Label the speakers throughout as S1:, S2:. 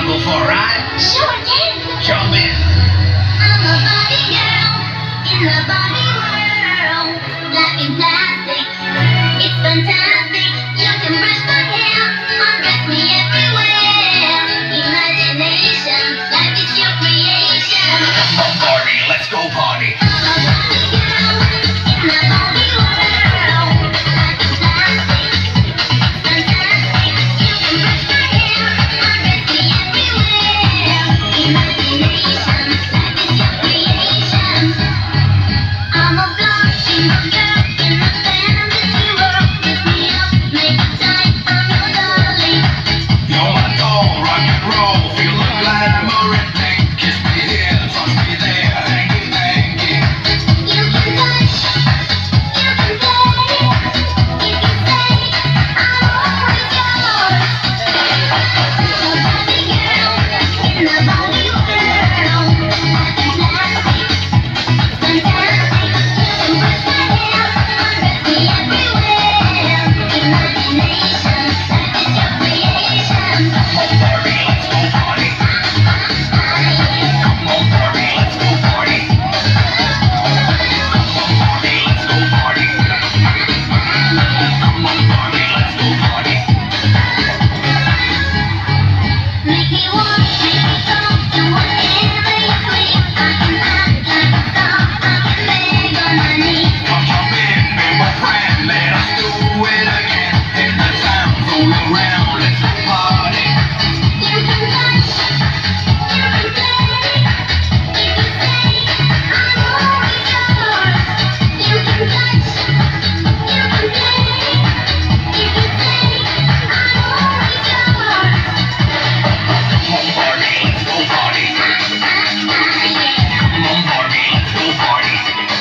S1: go for a ride?
S2: Sure, Dad.
S1: Jump in.
S2: I'm a Barbie girl in the Barbie world. Life in plastic, it's fantastic. You can brush my hair, undress me everywhere. Imagination, life is your creation.
S1: Come on, Barbie, let's go party.
S2: I'm a Barbie girl in the Barbie world. Life in plastic, it's fantastic. You can brush my hair, undress me everywhere. Imagination, life is your creation. I'm a blushing girl in a fantasy world. Lift me up, make it tight, I'm your darling.
S1: You're my doll, rock and roll, feel the glamour and pink. Kiss me here, touch me there, hanky panky.
S2: You can touch, you can play. You can say, I'm always yours. I'm a Barbie girl in the Barbie world. Life is plastic, it's fantastic. You can brush my hair, undress me everywhere. Imagination, life is your creation.
S1: Come on, Barbie, let's go party. Come on, Barbie, let's go party. Come on, Barbie, let's go party. Come on, Barbie, let's go party.
S2: Make me walk, make me talk, do whatever you please. I can act like a star, I can beg on my knees.
S1: Come jump in, be my friend, let us do it again. In the town, roll around, let's go party.
S2: You can touch, you can play. You can say, I'm always yours. You can touch, you can play. You can say, I'm always yours.
S1: Come on, Barbie, let's go party. Come on, Barbie, let's go party.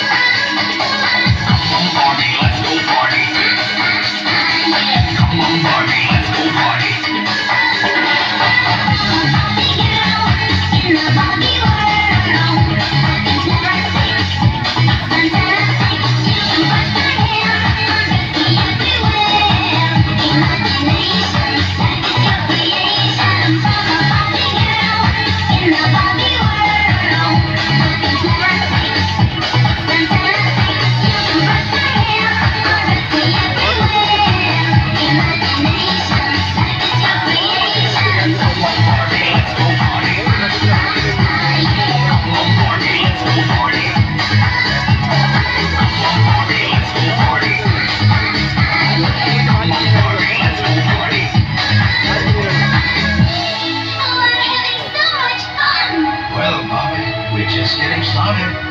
S1: Come on, Barbie, let's go party. Come on, Barbie, let's go party.
S2: Barbie girl in the Barbie world. Life is plastic, it's fantastic. You can brush my hair, undress me everywhere. Imagination, life is your creation. I'm a Barbie girl in the Barbie world. Life is plastic, it's fantastic. You can brush my hair, undress me everywhere. Imagination, life is your creation.
S1: Come on, Barbie, let's go party. Come on, Barbie, let's go party. Come on, Barbie, let's go party. Come on, Barbie, let's go party.
S2: Oh, we're having so much fun!
S1: Well, Barbie, we're just getting started.